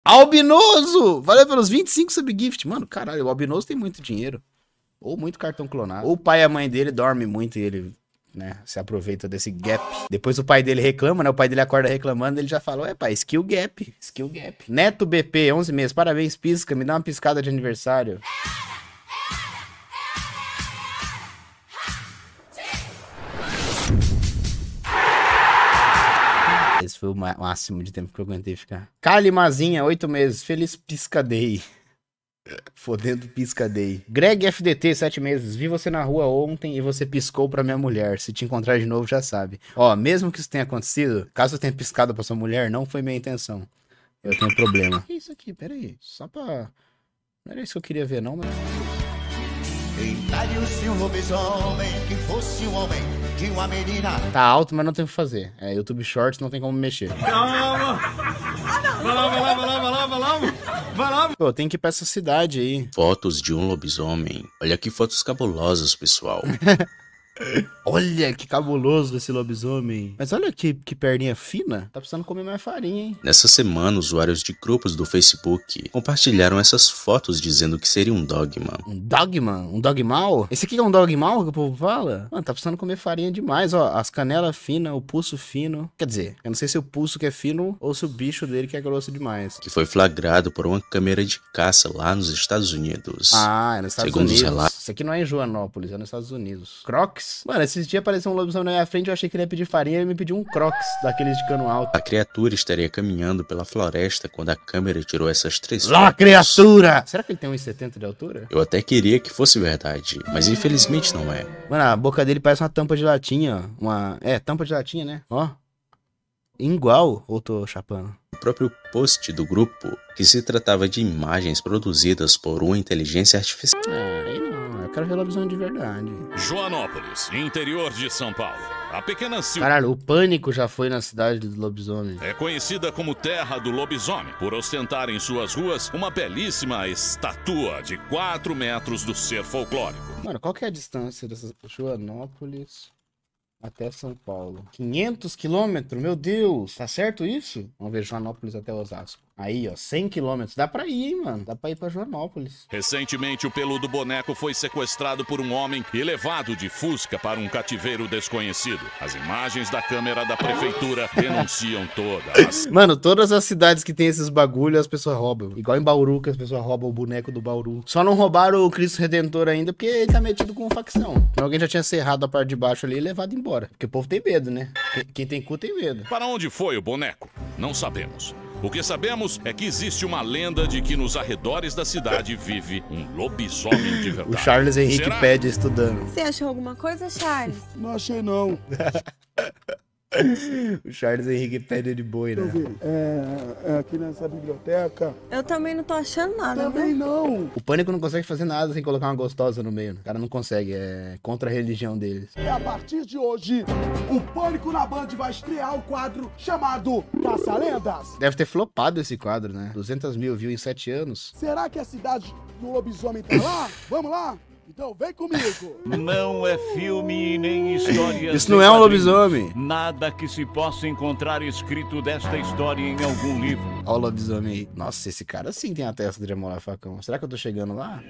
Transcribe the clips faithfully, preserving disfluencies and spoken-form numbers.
Albinoso! Valeu pelos vinte e cinco subgift. Mano, caralho, o Albinoso tem muito dinheiro. Ou muito cartão clonado. Ou o pai e a mãe dele dormem muito e ele, né, se aproveita desse gap. Depois o pai dele reclama, né? O pai dele acorda reclamando, ele já falou, é pai, skill gap, skill gap. Neto B P, onze meses, parabéns, pisca, me dá uma piscada de aniversário. Esse foi o máximo de tempo que eu aguentei ficar. Kalimazinha, oito meses, feliz piscadei. Fodendo piscadei. Greg F D T, sete meses. Vi você na rua ontem e você piscou pra minha mulher. Se te encontrar de novo, já sabe. Ó, mesmo que isso tenha acontecido, caso eu tenha piscado pra sua mulher, não foi minha intenção. Eu tenho problema. Que isso aqui? Pera aí. Só pra... Não era isso que eu queria ver, não, mas... Inventaram-se um lobisomem que fosse um homem de uma menina. Tá alto, mas não tem o que fazer. É YouTube Shorts, não tem como mexer. Calma! Vai lá, vai lá, vai lá, vai lá, vai lá, vai lá! Pô, tem que ir pra essa cidade aí. Fotos de um lobisomem. Olha que fotos cabulosas, pessoal. Olha que cabuloso esse lobisomem. Mas olha que, que perninha fina. Tá precisando comer mais farinha, hein? Nessa semana, usuários de grupos do Facebook compartilharam essas fotos dizendo que seria um dogman. Um dogman? Um dogmal? Esse aqui é um dogmal que o povo fala? Mano, tá precisando comer farinha demais, ó. As canelas finas, o pulso fino. Quer dizer, eu não sei se o pulso que é fino ou se o bicho dele que é grosso demais. Que foi flagrado por uma câmera de caça lá nos Estados Unidos. Ah, é nos Estados Segundo Unidos. Os relatos... Isso aqui não é em Joanópolis, é nos Estados Unidos. Crocs? Mano, esses dias apareceu um lobisomem na minha frente, eu achei que ele ia pedir farinha e ele me pediu um Crocs, daqueles de cano alto. A criatura estaria caminhando pela floresta quando a câmera tirou essas três Lá, fotos. criatura! Será que ele tem um metro e setenta de altura? Eu até queria que fosse verdade, mas infelizmente não é. Mano, a boca dele parece uma tampa de latinha, ó. Uma... É, tampa de latinha, né? Ó. Igual, ou tô chapando? O próprio post do grupo, que se tratava de imagens produzidas por uma inteligência artificial. Ah, aí não, eu quero ver lobisomem de verdade. Joanópolis, interior de São Paulo. A pequena cidade Caralho, o Pânico já foi na cidade do lobisomem. é conhecida como Terra do Lobisomem, por ostentar em suas ruas uma belíssima estátua de quatro metros do ser folclórico. Mano, qual que é a distância dessa Joanópolis até São Paulo? quinhentos quilômetros? Meu Deus! Tá certo isso? Vamos ver Joanópolis até Osasco. Aí, ó, cem quilômetros. Dá pra ir, hein, mano? Dá pra ir pra Joanópolis. Recentemente, o peludo boneco foi sequestrado por um homem e levado de Fusca para um cativeiro desconhecido. As imagens da câmera da prefeitura denunciam todas. Mano, todas as cidades que tem esses bagulho, as pessoas roubam. Igual em Bauru, que as pessoas roubam o boneco do Bauru. Só não roubaram o Cristo Redentor ainda, porque ele tá metido com facção. Então alguém já tinha serrado a parte de baixo ali e levado embora. Porque o povo tem medo, né? Quem, quem tem cu tem medo. Para onde foi o boneco? Não sabemos. O que sabemos é que existe uma lenda de que nos arredores da cidade vive um lobisomem de verdade. O Charles Henrique Será? pede estudando. Você achou alguma coisa, Charles? Não achei, não. O Charles Henrique pede de boi, né? É, é aqui nessa biblioteca. Eu também não tô achando nada, Também viu? não. O Pânico não consegue fazer nada sem colocar uma gostosa no meio. O cara não consegue, é contra a religião deles. E a partir de hoje, o Pânico na Band vai estrear o quadro chamado Caça-Lendas. Deve ter flopado esse quadro, né? duzentos mil views em sete anos. Será que a cidade do lobisomem tá lá? Vamos lá? Então vem comigo. Não é filme nem história. Isso não é um lobisomem. Nada que se possa encontrar escrito desta história em algum livro. Olha o lobisomem aí. Nossa, esse cara sim tem a testa de amolar facão. Será que eu tô chegando lá?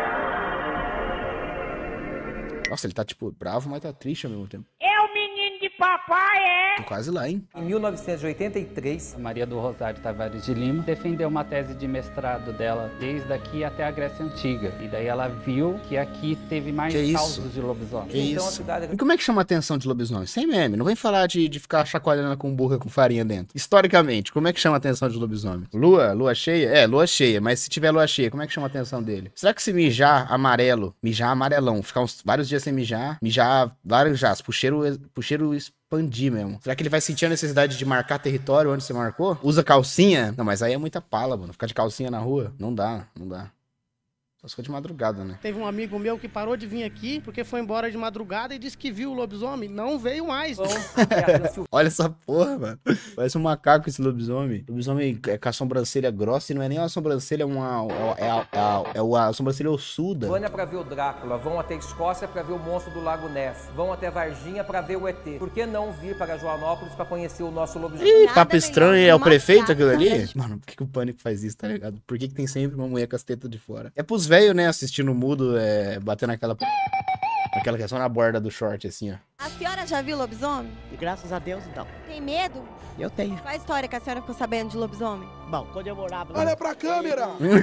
Nossa, ele tá tipo bravo, mas tá triste ao mesmo tempo. É o menino de papai, é? Tô quase lá, hein? Em mil novecentos e oitenta e três, Maria do Rosário Tavares de Lima defendeu uma tese de mestrado dela desde aqui até a Grécia Antiga. E daí ela viu que aqui teve mais Que isso? casos de lobisomem. Que então a isso? cidade... E como é que chama a atenção de lobisomem? Sem meme. Não vem falar de, de ficar chacoalhando com burra com farinha dentro. Historicamente, como é que chama a atenção de lobisomem? Lua? Lua cheia? É, lua cheia. Mas se tiver lua cheia, como é que chama a atenção dele? Será que se mijar amarelo, mijar amarelão, ficar uns vários dias sem mijar, mijar vários jazz, pro cheiro, pro cheiro expandir mesmo. Será que ele vai sentir a necessidade de marcar território onde você marcou? Usa calcinha? Não, mas aí é muita pala, mano. Ficar de calcinha na rua? Não dá, não dá. Só ficou de madrugada, né? Teve um amigo meu que parou de vir aqui porque foi embora de madrugada e disse que viu o lobisomem. Não veio mais. Olha essa porra, mano. Parece um macaco esse lobisomem. Lobisomem é com a sobrancelha grossa e não é nem uma sobrancelha, é uma. É, a, é, a, é a, a sobrancelha ossuda. Vão pra ver o Drácula, vão até Escócia pra ver o monstro do Lago Ness, vão até Varginha pra ver o E T. Por que não vir para Joanópolis pra conhecer o nosso lobisomem? Ih, papo estranho, é o prefeito aquilo ali? Mano, por que, que o Pânico faz isso, tá ligado? Por que, que tem sempre uma mulher com as tetas de fora? É pros velhos, né, assistindo mudo, é, batendo aquela... Aquela que é só na borda do short, assim, ó. A senhora já viu lobisomem? E graças a Deus, não. Tem medo? Eu tenho. Qual a história que a senhora ficou sabendo de lobisomem? Bom, quando eu morava lá... Olha pra câmera! Meu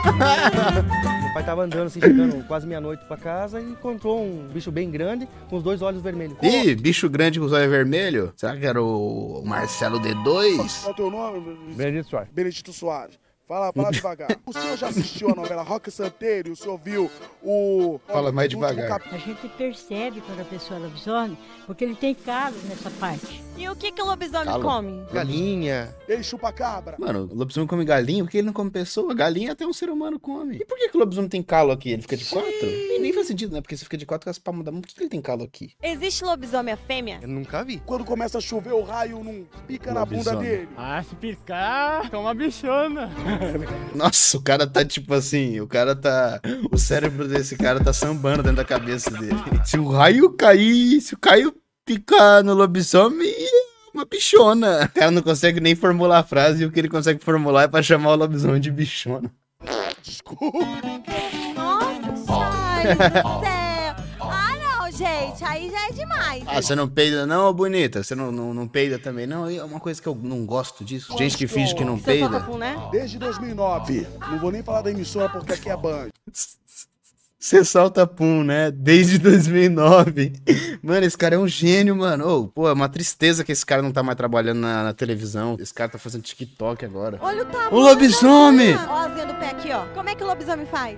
pai tava andando assim, chegando quase meia-noite pra casa e encontrou um bicho bem grande com os dois olhos vermelhos. Ih, bicho grande com os olhos vermelhos? Será que era o Marcelo D dois? Qual é o teu nome? Benedito Soares. Benedito Soares. Fala, fala devagar. O senhor já assistiu a novela Roque Santeiro? O senhor viu o... Fala mais devagar. A gente percebe quando a pessoa é lobisomem, porque ele tem calo nessa parte. E o que que o lobisomem Calo. come? Galinha. Ele chupa cabra. Mano, o lobisomem come galinha porque ele não come pessoa. Galinha até um ser humano come. E por que, que o lobisomem tem calo aqui? Ele fica de quatro? Nem, nem faz sentido, né? Porque se fica de quatro, as palmas da mão, por que, que ele tem calo aqui? Existe lobisomem a fêmea? Eu nunca vi. Quando começa a chover, o raio não pica na bunda Lobisomem. dele. Ah, se picar, é uma bichona. Nossa, o cara tá tipo assim, o cara tá... O cérebro desse cara tá sambando dentro da cabeça dele. Se o raio cair, se o raio picar no lobisomem, é uma bichona. O cara não consegue nem formular a frase e o que ele consegue formular é pra chamar o lobisomem de bichona. Desculpa. Nossa, Charles do céu. Ah, não, gente, aí já é demais. Ah, você não peida não, ô bonita? Você não, não, não peida também não? É uma coisa que eu não gosto disso. Gente que finge que não Você peida. solta pum, né? Desde dois mil e nove. Não vou nem falar da emissora porque aqui é Band. Você solta pum, né? Desde dois mil e nove. Mano, esse cara é um gênio, mano. Ô, pô, é uma tristeza que esse cara não tá mais trabalhando na, na televisão. Esse cara tá fazendo TikTok agora. Olha o tamanho. O lobisomem! Ó a asinha do pé aqui, ó. Como é que o lobisomem faz?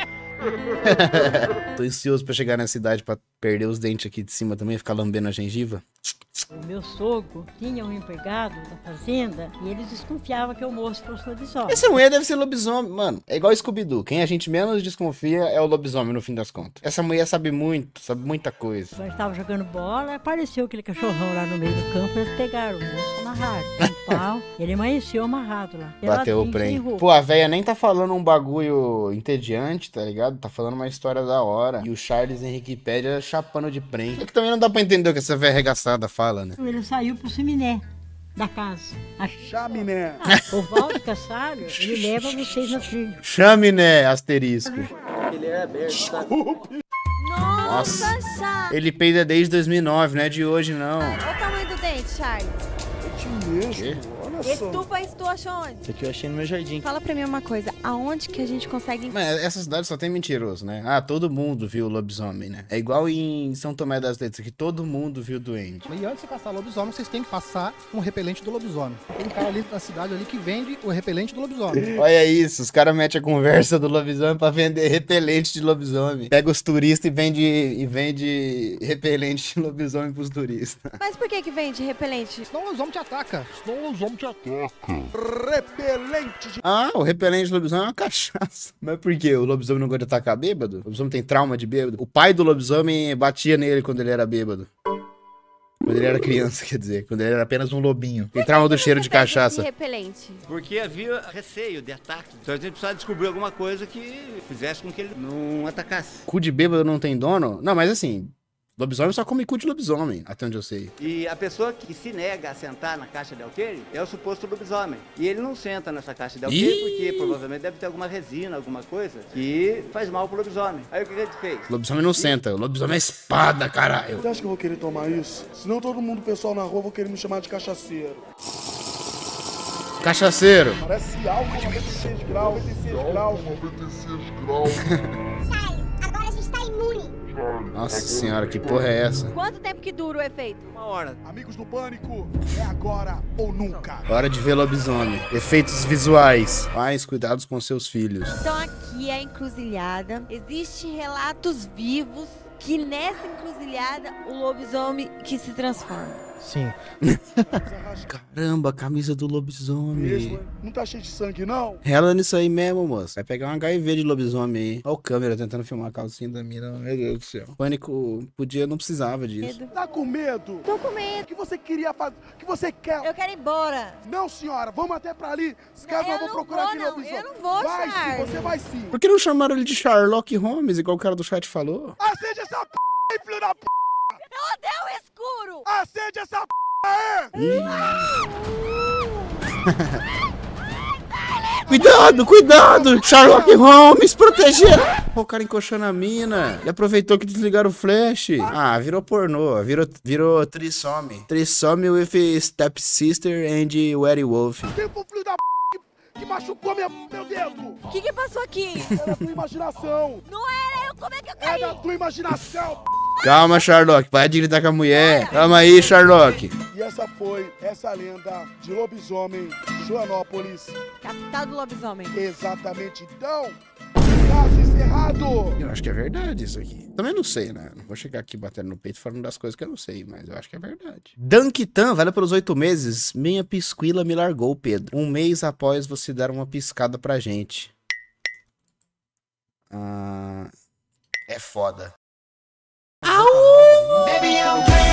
Tô ansioso pra chegar nessa idade pra perder os dentes aqui de cima também, ficar lambendo a gengiva. O meu sogro tinha um empregado da fazenda e ele desconfiava que o moço fosse lobisomem. Essa mulher deve ser lobisomem, mano. É igual Scooby-Doo. Quem a gente menos desconfia é o lobisomem, no fim das contas. Essa mulher sabe muito, sabe muita coisa. Nós estávamos jogando bola, apareceu aquele cachorrão lá no meio do campo, eles pegaram o moço amarrado. Um pau, ele amanheceu amarrado lá. Bateu o prem. Pô, a véia nem tá falando um bagulho entediante, tá ligado? Tá falando uma história da hora. E o Charles Henriquepédia chapando de prem. É que também não dá pra entender o que essa véia arregaçada fala, né? Ele saiu pro chaminé da casa. A chaminé. O Valdo Cassalho, ele leva vocês no trilho. Chaminé, asterisco. Ele é aberto, tá? Nossa, Charles. Ele peida desde dois mil e nove, não é de hoje, não. Olha o tamanho do dente, Charles. É mesmo, olha E só. tu, pai, tu achou onde? Isso aqui eu achei no meu jardim. Fala pra mim uma coisa, aonde que a gente consegue... Mas essa cidade só tem mentiroso, né? Ah, todo mundo viu o lobisomem, né? É igual em São Tomé das Letras, que todo mundo viu o duende. E antes de você caçar lobisomem, vocês têm que passar um repelente do lobisomem. Tem um cara ali na cidade ali que vende o repelente do lobisomem. Olha isso, os caras metem a conversa do lobisomem pra vender repelente de lobisomem. Pega os turistas e vende, e vende repelente de lobisomem pros turistas. Mas por que que vende repelente? Senão o lobisomem te ataca. Senão o lobisomem te ataca. Repelente de... Ah, o repelente do lobisomem é uma cachaça. Mas por quê? O lobisomem não gosta de atacar bêbado? O lobisomem tem trauma de bêbado? O pai do lobisomem batia nele quando ele era bêbado. Quando ele era criança, quer dizer. Quando ele era apenas um lobinho. Tem trauma do cheiro de cachaça. Repelente. Porque havia receio de ataque. Então a gente precisava descobrir alguma coisa que fizesse com que ele não atacasse. Cu de bêbado não tem dono? Não, mas assim... Lobisomem só come cu de lobisomem, até onde eu sei. E a pessoa que se nega a sentar na caixa de alqueire é o suposto lobisomem. E ele não senta nessa caixa de alqueire porque provavelmente deve ter alguma resina, alguma coisa que faz mal pro lobisomem. Aí o que a gente fez? O lobisomem não senta, o lobisomem é espada, caralho. Você acha que eu vou querer tomar isso? Senão todo mundo, o pessoal na rua, vai querer me chamar de cachaceiro. Cachaceiro. Parece álcool, noventa e seis graus, noventa e seis graus. noventa e seis graus. Charles, agora a gente tá imune. Nossa senhora, que porra é essa? Quanto tempo que dura o efeito? Uma hora. Amigos do Pânico, é agora ou nunca. Hora de ver lobisomem. Efeitos visuais. Pais, cuidados com seus filhos. Então aqui é a encruzilhada. Existem relatos vivos que nessa encruzilhada o lobisomem que se transforma. Sim. Caramba, a camisa do lobisomem. Mesmo, não tá cheio de sangue, não? Rela nisso aí mesmo, moço. Vai pegar um H I V de lobisomem aí. Olha o câmera tentando filmar a calcinha da mina. Meu Deus do céu. Pânico podia, não precisava disso. Tá com medo? Tô com medo. O que você queria fazer? O que você quer? Eu quero ir embora. Não, senhora. Vamos até pra ali. Os caras eu vão não procurar vou, aquele não. lobisomem. Eu não vou, Vai Charles. sim, você vai sim. Por que não chamaram ele de Sherlock Holmes, igual o cara do chat falou? Acende essa p, aí, filho da p. Eu odeio o escuro. Acende essa p aí. Cuidado, cuidado! Sherlock Holmes, proteger! O cara encoxando a mina. Ele aproveitou que desligaram o flash. Ah, virou pornô. Virou, virou Trissome. Trissome with Stepsister and Werewolf. Tempo, filho da p que, que machucou minha, meu dedo. O que que passou aqui? É da tua imaginação. Não era eu, como é que eu caí? É da tua imaginação. Calma, Sherlock. Para de gritar com a mulher. Calma aí, Sherlock. E essa foi essa lenda de lobisomem de Joanópolis. Capital do lobisomem. Exatamente. Então, caso encerrado. Eu acho que é verdade isso aqui. Também não sei, né? Não vou chegar aqui batendo no peito falando das coisas que eu não sei, mas eu acho que é verdade. Dankitan, valeu pelos oito meses. Minha pisquila me largou, Pedro. Um mês após você dar uma piscada pra gente. Ah, é foda. Baby, I'm